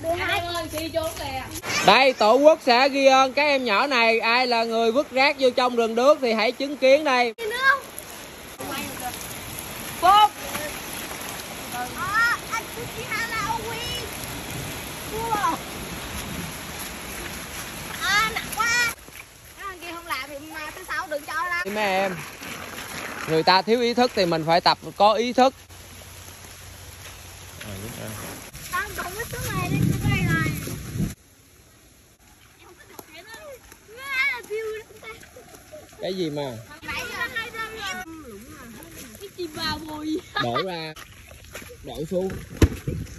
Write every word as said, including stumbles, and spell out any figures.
Đây, Tổ quốc sẽ ghi ơn các em nhỏ này. Ai là người vứt rác vô trong rừng đước thì hãy chứng kiến đây. Phúc. Thứ sáu đừng cho ra. Mấy em, người ta thiếu ý thức thì mình phải tập có ý thức. Con đụng cái thứ này đi, cái này này. Cái gì mà? Cái chim ba bùi. Đổ ra, đổ xuống.